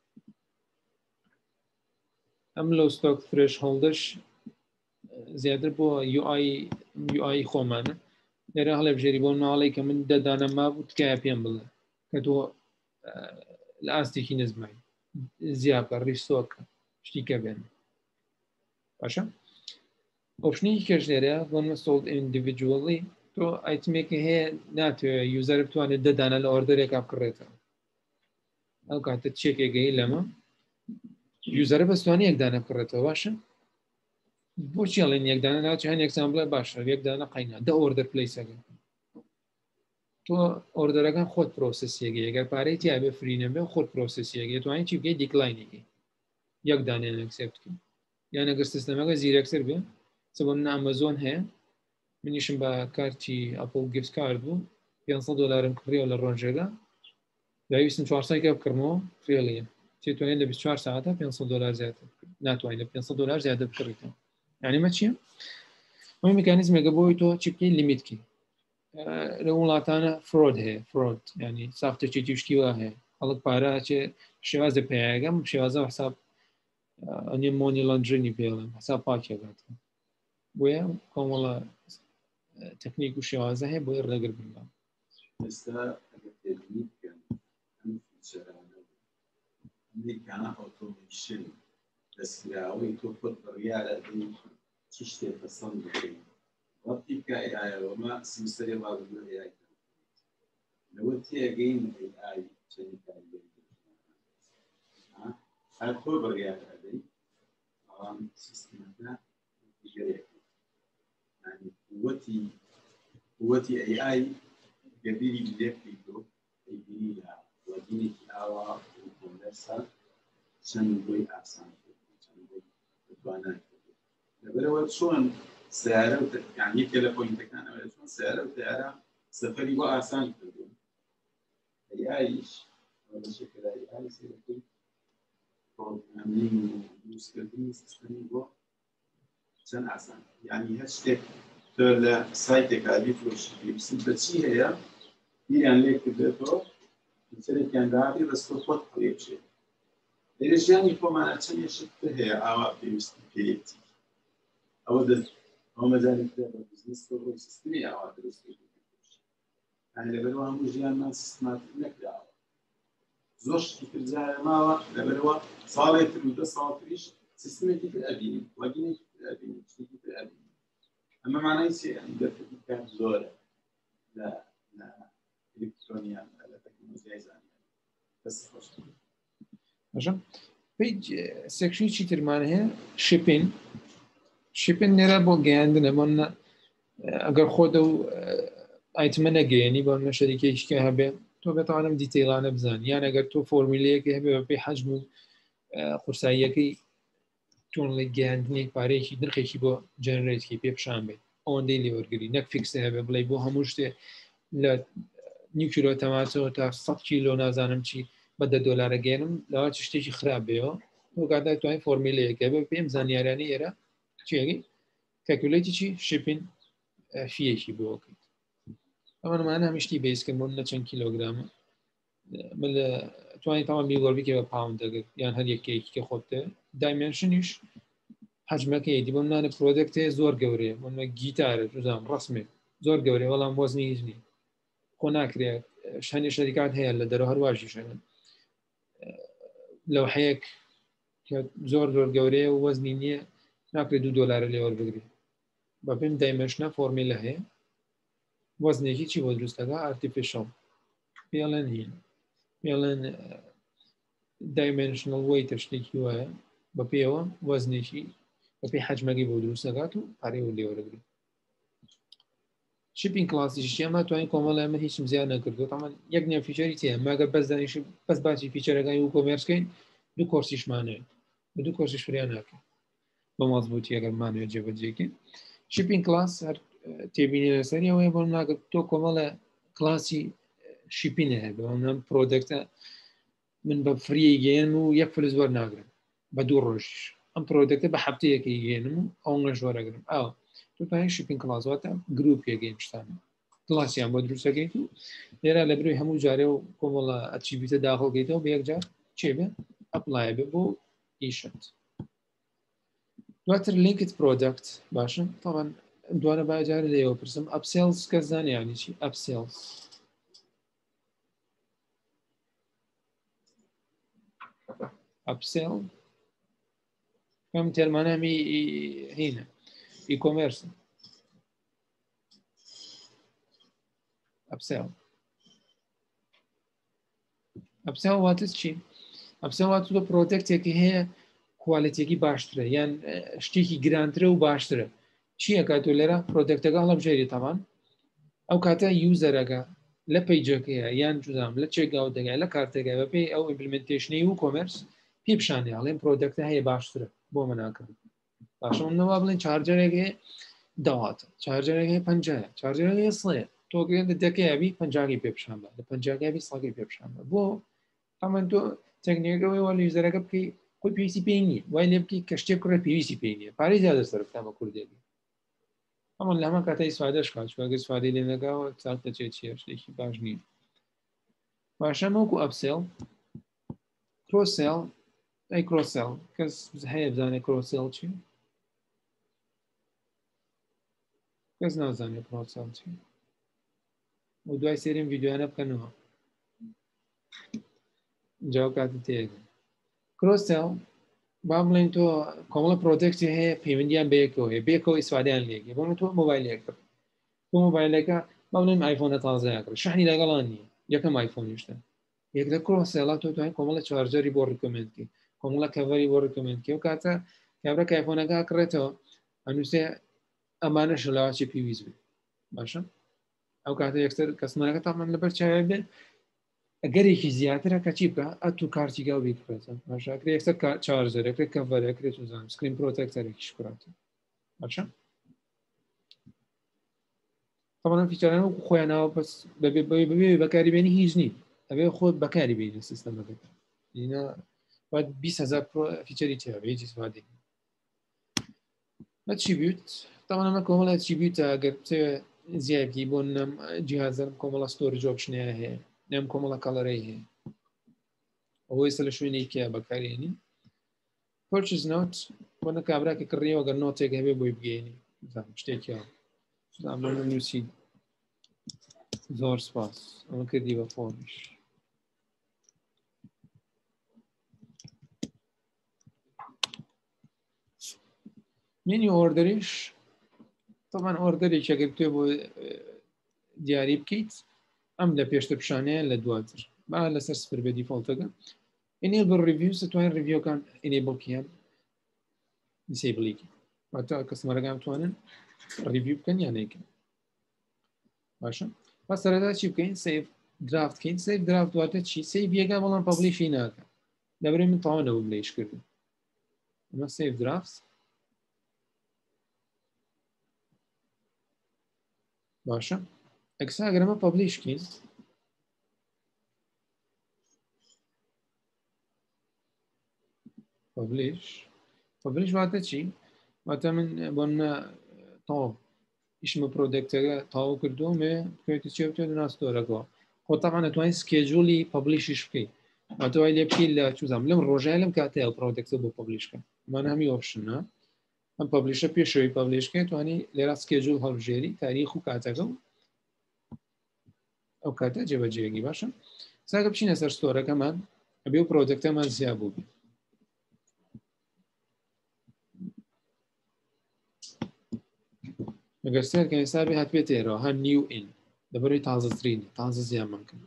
ئەم لەو ستۆک فرێش هەڵدەش زیاتر بۆ یو آی یو آی خۆمانە لێرە هەڵێ بژێری بۆ ناڵی کە من دەدانە مابوو تکایە پێم بڵێ کە تۆ لە ئاستێکی نزمای زیابکە ڕیستۆکە شتیکە بێن باشە ئۆپشنێکی کەش لێرە بۆمە سۆڵ ئیندیڤیدوەڵی تۆ ئایتمێکی هەیە ناتوێت یوزەر بتوانێت دەدانە لە ئۆردەرێکا بکڕێتەوە ئەو کاتە چێکێگەی لەمە یوزەرە بەستوانی یەکدانە بکڕێتەوە باشە بۆچی ئەڵێن یەکدانە ناوچی هەن یەکسان بڵێ باشە یەکدانە قەینا دە ئۆردەر پلەیسەکە تۆ ئۆردەرەکان خۆت پرۆسسیەکە ئەگەر پارەی تیابێ فرینە بێ خۆت پرۆسسیەکە توانین چی بگەی دیکلاینێکی یەکدانیان ئەکسێپتکە یان ئەگەر سیستەمەکە زیرەکسەر بێ چ بۆ من ئەمەزۆن هەیە منیشم بە کارتی ئەپڵ گیفت کارت بوو پێنجسەد دۆلارم کڕیەوە لە ڕۆژێکە داویستم چوارسەدێکە بکڕمەوە فێڵیە تێتوانێت لە بیست و چوار ساعتە پێنجسەد دۆلار زیاتر ناتوانین لە پێنجسەد دۆلار زیاتر بکڕیتەوە یعنی مە چییە ئەمە میکانیزمێکە بۆی تۆ چی بکەی لیمیتکی لە وڵاتانە فرۆد هەیە فرۆد ینی ساختەچێتی شتیوە هەیە هەڵک پارە چێ شێوازە پێیاگەم شێوازە حساب ئەنی مۆنی لەندرنی پێڵم حساب پاکێکات بۆیە کۆمەڵە تەکنیک و شێوازە هەیە بۆی ڕێگر بنام ئێستا ئەمریکانە ئۆتۆمیشن دەستکراوەی تۆ خۆت بڕیارە چی شتێک پەسەند بکەین وەقتی کە ئێایەوەمە سیمسەری ڕابردووە ئێای لەوە تێگەین ئێای چەندی کاریگەری هەر تۆ بڕیار ئەدەی بەڵام سیستەمەکە دیگەرێک ینی قووەتی قووەتی ئێای گەبیری لێ بکەیتەوە ئەیبینی لە وەدینێکی ئاوا کۆمەرسە چەند بۆی ئاسان چەند بۆی بتوانان لەبەرەوە چۆن سیارە و یعنی یەکێ لە پۆینتەکانەوە چۆن سیارە و تیارە سەفەری بۆ ئاسان کردوون ئەیایش بەشێکە لە ئەیای سێرەکەی پرۆگرامینگ و دروستکردنی سیستەمی بۆ چەند ئاسان یعنی هەر شتێک تۆ لە سایتێکا بیفرۆشی پێویستیت بە چی هەیە بیریان لێ کردێتەوە سەرێکیان داهاتی بەس تۆ خۆت پڕێ بچێت لێرە ژیانی خۆمانە چەندێک شتتر هەیە ئاوا پێویستی پێیەتی ئەوە دەست ئەو مەجالی تر بە بیزنس تۆ بۆی سیستمی ئاوا دروست یعنی لەبەرەوە هەموو ژیانمان سیستماتیک نەکراوە زۆر شتی تر جارە ماوە لەبەرەوە ساڵێک تر و دە ساڵ تریش سیستمێکی تر ئەبینین وەگینێکی تر ئەبینین شتێکی تر ئەبینین ئەمە مانای چیە یعنی دەرفەتی کار زۆرە لە لە ئێلکترۆنیان لە تەکنۆلۆژیای زانیاری دەست خۆش باشە پیج سێکشنی چی ترمان هەیە شیپین شیپین نێرە بۆ گەیاندنە بۆ ئەگەر خۆدە و ئایتمە نەگەیەنی بۆ نە شەریکێکیکە هەبێ تۆ بێتوانم دیتەیلانە بزان یان ئەگەر تۆ فۆرمیلەیەکی هەبێ بە پێی حەجم و قورساییەکەی چۆن لە گەیاندنێک پارەیەکی نرخێکی بۆ جەنەرێتکی پێ پیشان بێت ئەوەندەی لێوەرگری نەک فیکسە هەبێ بڵێ بۆ هەموو شتێ لە نیو کیلۆ تەماتۆ تا سەد کیلۆ نازانم چی بە دە دۆلارە گەێنم لەوە چ شتێکی خراپ بێەوە بۆ کاتا توانین فۆرمیلەیەکە بە پێم زانیارانی ئێرە چێگەی کەکولیتی چی شیپین فیەکی بۆکەیت ئەمانمانە هەمیشتی بەیسکردن لە چەند کیلۆگرامە توانین تاوان بیگۆڕبیکە بە پاوند دەگەر یان هەر یەکەیەکی کە خۆتە دایمێنشنیش حەجمەکەی دی بۆم نانە پرۆدەکتێ زۆر گەورەیە بۆمە گیتارە جوزام ڕسمێک زۆر گەورەیە وەڵام وەزنی هیچ نیە خۆ ناکرێت شانی شەریکات هەیە لە دەرەوە هەرواشی شەن لەو حەیەک کە زۆر زۆر گەورەیە و وەزنی نییە ناکرێت دو دۆلارە لێوە بگری بە پێم دایمێنشنە فۆرمیلە هەیە وەزنێکی چی بۆ دروستەکە ئارتیفیشڵ پێڵێن هین پێڵێن دایمێنشنڵ وەی تەشتێکی وایە بە پێوە وەزنێکی بە پێی حەجمەکەی بۆ دروستەکات و پارەی و لێوەرەگری شیپینگ کلاسیشی ئەمە توانین کۆمەڵ ئەمە هیچم زیاد نەکردو تامان یەک نێ فیچەری تێ ماگە بەس دانیش بەس باسی فیچەرەکانی و کۆمێرسکەین دوو کۆرسیشمانەیە بە دوو کۆرسیش فریان ناکەین بە مەزبوطی ئەگەرمانوێت جێبەجێکین شیپینگ کلاس هەر تێبینی لەسەری ئەوەیە بۆ ناگەت تۆ کۆمەڵە کلاسی شیپینە هەیە بەم پرۆدەکتە من بە فری گەێنم و یەک فلس وەرناگرم بە دوو ڕۆژیش ئەم پرۆدەکتە بە هەفتەیەکی گێنم و ئەو نەش وەرەگرم ئاو توانین شیپینگ کلاسواتە گروپ پێگەین شتانە کلاسیان بۆ دروستەکەیت و لێرە لە بروی هەموو جارێ و کۆمەڵە ئەچیبیتە داخڵگەیتەوە بە یەکجار چێ بێ ئەپلای بێ بۆ ئیشت دواتر لینکت پرۆدەکت باشە تاوان دوانە باجارە لێەوە پرسم ئەپسێلز کە زانیانی چی ئەپسێلز ئەپسێل کەم تێرمانەمی هینە ئیکۆمێرس ئەپسێل ئەپسێل واتت چی ئەپسێل واتە تۆ پرۆدەکتێکی هەیە کوالیتێکی باشترە یان شتێکی گرانترە و باشترە چییە کاتۆ لێرە پرۆدەکتەکە هەڵە بژێری تاوان ئەو کاتە یوزەرەکە لە پەیجەکەیە یان جوزام لە چێکگاو دەگای لە کارتێکای بە پێی ئەو ئیمپلیمنتیشنی و کۆمەرس پێ پیشانێ هەڵێن پرۆدەکتە هەیە باشترە بۆ مناکەن باشەوەنەوە بڵێن چارجەرێکی داواتە چارجەرێکی پەنجە چارجەرێکی سڵێ تۆگەن دەکەیبی پەنجاگی پێ پیشان بە لە پەنجاگەبی ساگی پێ پیشان بە بۆ ئەمە تۆ تەکنیکەوەی وە یوزەرەکە بکەی خۆی پێویستی پێی نیە وای لێ بکەی کە شتێک کوڕە پێویستی پێی نیە پارەی زیادە سەرف تامە کوردێبی ئەمە لە هەمە کاتە ئیسفادەش کات چونکە ئەگەر ئیسفادەی لێ نەکاوە چاک دەچێت چیە شتێکی باش نییە باشە وەکو ئەپسێڵ کرۆسێڵ ئەی کرۆسێڵ کەس هەیە بزانێت کرۆسێڵ چی کەس نازانێت کرۆسێڵ چی و دوای سێریم ڤیدیۆیانە بکەنەوە جاو کاتت تێگە کرۆسێڵ با بڵێن تۆ کۆمەڵە پرۆجێکتی هەیە پەیوەندیان بەیەکەوە هەیە بێکەوە ئیسفادەیان لێگە بۆ تۆ مۆبایلێک کرد تۆ مۆبایلەکە با بڵێن ئایفۆنە تازەیە کرد شحنی لەگەڵان نییە یەکەم ئایفۆنیشتە یەک لە کرۆسێڵا تۆ توانین کۆمەڵە چارجەری بۆ ڕکمنتکە کۆمەڵە کەڤەری بۆ ڕکمنتکە و کاتە کابرا ئایفۆنەکە کڕێتەوە ئەنووسێ ئەمانە شلاواچی پێویست بێت باشە ئەو کاتە یەکسەر کەسمەرەکە تامان لەبەر چاوێ بێت ئەگەرێکی زیاترە کە چی بکە ئەت و کارتیگا و بیکڕێتە باشکرێ یەکسەر چارجەرەکرێت کەڤەرەکرێت و زانام سکرین پرۆتێکتەرێکی شکراتە باشە طبعا فیچران خۆیانەوە بەس بەبێ بەکاریبێنی هیچ نیت ئەبێ خۆت بەکاری بینی سیستەمەکە اینە باید بیست هەزار فیچەری تێ هەبێ هیچ استفادەی ئەتریبیوت طبعا ئەمە کۆمەڵ ئەتریبیوتە ئەگەر زیادی بۆ نەم جیهازەرم کۆمەڵە ستۆریج ئۆپشنەیە هەیە نێم کۆمەڵە کەڵەرەی هەیە ئەوەی سە لە شوێنێکە بەکارێنی پۆرچز نۆت بۆ نە کابراکە کڕیەوە گەر نۆتێک هەبێ بۆی بگەێنی شتێکی بۆ نووسی زۆر سپاس ئەمە کردی بە فۆنش منی ئۆردەریش طبعا ئۆردەرێک ئەگەر توێ بۆ دیاری بکەیت ئەم لە پێشتە پیشانەیە لە دواتر با لەسەر سفر بە دیفۆڵتەکە enable reviews توانین ریڤیۆکان enable کیان disable واتە کەسمەرەکان توانن ریڤیو بکەن یان نەیکەن باشە با سەرەتا چی بکەین سیڤ درافت بکەین سیڤ درافت واتە چی سیڤ یەکە بەڵام پەبلیشی ناکە دەبرێت من تاوانەوە بلێش کردم ئەمە سیڤ درافت باشە ئەکسا ئەگەر ئەمە پەبلیش بکەین پەبلیش پەبلیش واتە چی واتە من بۆنە تاو ئیشمە پرۆدەکتەکە تاو کردومێ بکەوێتی چێ بتێت ناو ستۆرەکەەوە خۆ تەمان دەتوانین سکێجوڵی پەبلیشیش بکەیت واتەوای لێ بکەیت لە چوزام لەم ڕۆژای لەم کاتەیە پرۆدەکتە بۆ پەبلیشکە ئەمانە هەمی ئۆپشنە ئەم پەبلیشە پێشەوەی پەبلیشکەیت توانی لێرا سکێجوڵ هەڵبژێری تاریخ و کاتەکە و ئەو کاتە جێبەجێگی باشە ساکە بچینە سەر ستۆرەکەمان ئەبێ و پرۆدەکتەمان زیاد بوو بێت ئەگەر سێرکە حسابی هاتبێت ئێرەوە هەر نیو ئین دەبەرەوەی تازەترینی تازە زیانمانکەن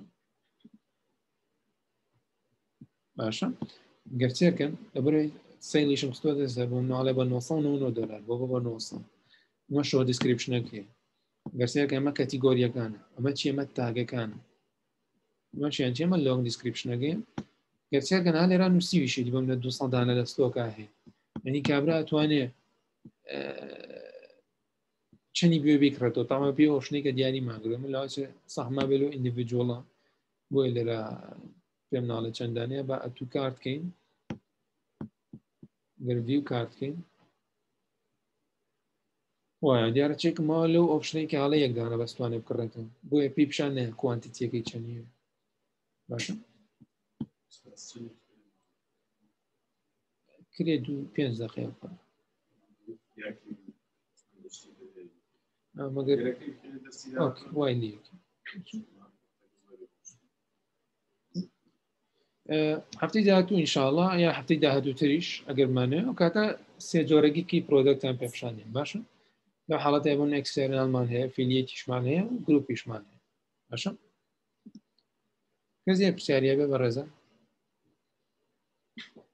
باشە گەرچێرکەن دەبەرەوەی سەیلیشم ستۆ دەسەر بۆ ناڵێ بە نۆ سەد و نۆ دۆلار بۆ بە نۆ سەد ئەمە شۆ دیسکریپشنەکەیە گەرچێرکە ئەمە کەتیگۆریەکانە ئەمە چێمە تاگەکانە ئەمە چیان چێمە لۆنگ دیسکریپشنەکەی گەرچێرکە نا لێران نووسیویشی بەم لە دوو سەد دانە لە ستۆکە هەیە یعنی کابرا ئەتوانێت چەندی بێ بیکڕێتەوە تامە پێ ئۆشنەی کە دیاری ماگرێ من لاچێ سەحما بێت و ئیندیڤیدوۆڵە بۆی لێرە پێم ناڵە چەندانەیە بە ئەتو کارتکەین گەروی و کارتکەین وایە دیارە چێکمەوە لەو ئۆپشنەی کە هەڵە یەکدانە بەستوانێ بکڕێتەوە بۆیە پێی پیشان نەیە کوانتیتیەکەی چەندیە باشە کرێ دوو پێنج دەقەیە بکە مەگەر وای لێکی هەفتەی داهاتوو ئینشاءڵڵا یا هەفتەی داهاتووتریش ئەگەرمانێ ئەو کاتە سێ جۆرەگیکی پرۆدەکتان پێ پیشانێن باشە لە حاڵەتە بۆن ئەکسێرنالمان هەیە فیلیەتیشمان هەیە و گروپیشمان هەیە باشە کەس یە پرسیاریە بێ بە ڕێزە